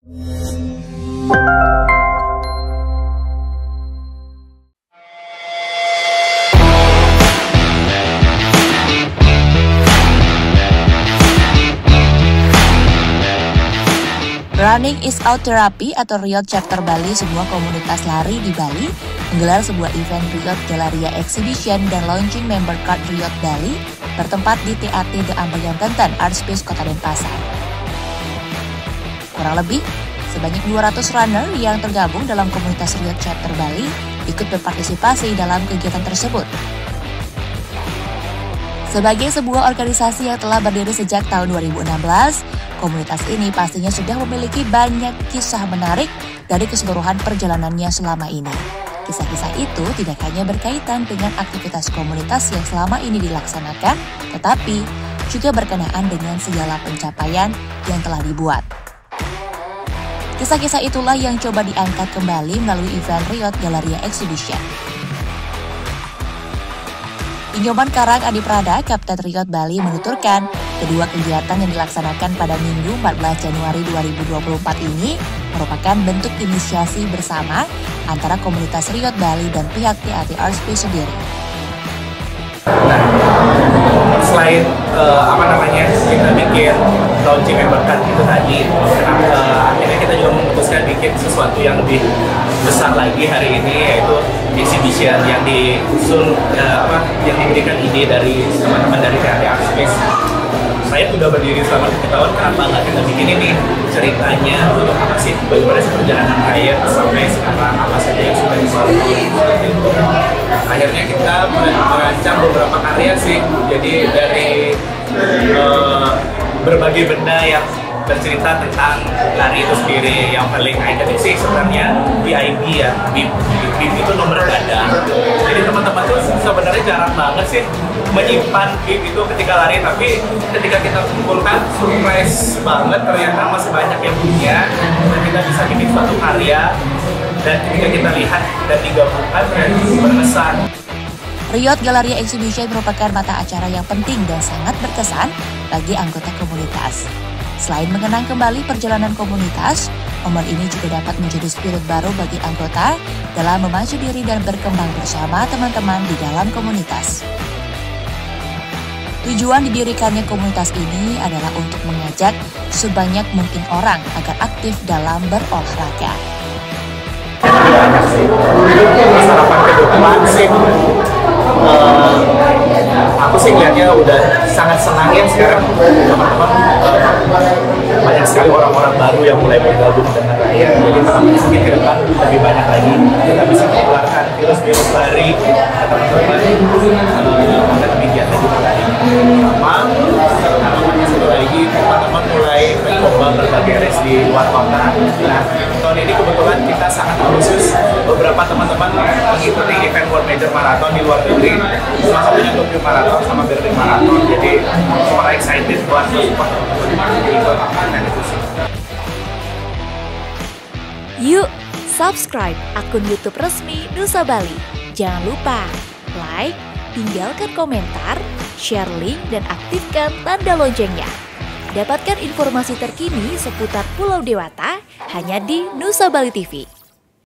Running is Out Therapy atau Riot Chapter Bali, sebuah komunitas lari di Bali, menggelar sebuah event Riot Galeria Exhibition dan launching member card Riot Bali bertempat di TAT The Ambayan Tenten, Art Space Kota Denpasar. Kurang lebih, sebanyak 200 runner yang tergabung dalam komunitas Riot Chapter Bali ikut berpartisipasi dalam kegiatan tersebut. Sebagai sebuah organisasi yang telah berdiri sejak tahun 2016, komunitas ini pastinya sudah memiliki banyak kisah menarik dari keseluruhan perjalanannya selama ini. Kisah-kisah itu tidak hanya berkaitan dengan aktivitas komunitas yang selama ini dilaksanakan, tetapi juga berkenaan dengan segala pencapaian yang telah dibuat. Kisah-kisah itulah yang coba diangkat kembali melalui event Riot Galeria Exhibition. Di Nyoman Karang Adi Prada, Kapten Riot Bali menuturkan, kedua kegiatan yang dilaksanakan pada Minggu 14 Januari 2024 ini merupakan bentuk inisiasi bersama antara komunitas Riot Bali dan pihak TAT Art Space sendiri. Selain kita bikin launching member card itu tadi, akhirnya kita juga memutuskan bikin sesuatu yang lebih besar lagi hari ini, yaitu exhibition yang yang diberikan ide dari teman-teman dari TAT Art Space. Saya sudah berdiri selama 7 tahun, kenapa nggak kita bikin ini? Ceritanya apa sih, bagaimana perjalanan saya sampai sekarang, apa saja yang sudah dilalui. Akhirnya kita merancang beberapa karya sih, jadi dari berbagai benda yang bercerita tentang lari itu sendiri. Yang paling ikonik sih sebenarnya BIB ya, BIB itu nomor badan. Jadi teman-teman tuh sebenarnya jarang banget sih menyimpan BIB itu ketika lari, tapi ketika kita kumpulkan surprise banget, ternyata masih banyak yang punya, dan kita bisa bikin suatu karya, dan ketika kita lihat dan digabungkan ternyata berkesan. Riot Galeria Exhibition merupakan mata acara yang penting dan sangat berkesan bagi anggota komunitas. Selain mengenang kembali perjalanan komunitas, momen ini juga dapat menjadi spirit baru bagi anggota dalam memacu diri dan berkembang bersama teman-teman di dalam komunitas. Tujuan didirikannya komunitas ini adalah untuk mengajak sebanyak mungkin orang agar aktif dalam berolahraga. Sarapan kedepan sih, aku sih ngeliatnya udah sangat senang ya sekarang teman-teman, banyak sekali orang-orang baru yang mulai bergabung dengan Riot. Jadi mungkin ke depan lebih banyak lagi kita bisa mengeluarkan virus-virus lari ke teman-teman, agar lebih giat lagi berlari. Harapannya satu lagi, teman-teman mulai mencoba berbagai race di luar kota. Nah, tahun ini kebetulan kita sangat khusus, beberapa teman-teman mengikuti event World Major Marathon di luar negeri, salah satunya Tokyo Marathon sama Berlin Marathon. Jadi super excited buat support teman-teman di ikut dan itu sih. Yuk, subscribe akun YouTube resmi Nusa Bali. Jangan lupa like, tinggalkan komentar, share link, dan aktifkan tanda loncengnya. Dapatkan informasi terkini seputar Pulau Dewata hanya di Nusa Bali TV.